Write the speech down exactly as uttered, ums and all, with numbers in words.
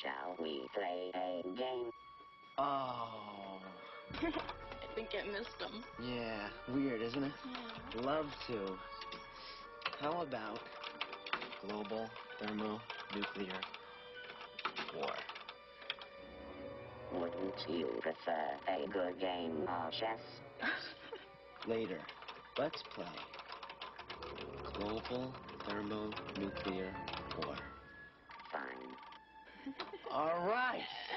Shall we play a game? Oh. I think I missed them. Yeah, weird, isn't it? Yeah. Love to. How about global thermonuclear war? Wouldn't you prefer a good game of chess? Later, let's play global thermonuclear war. Fine. All right.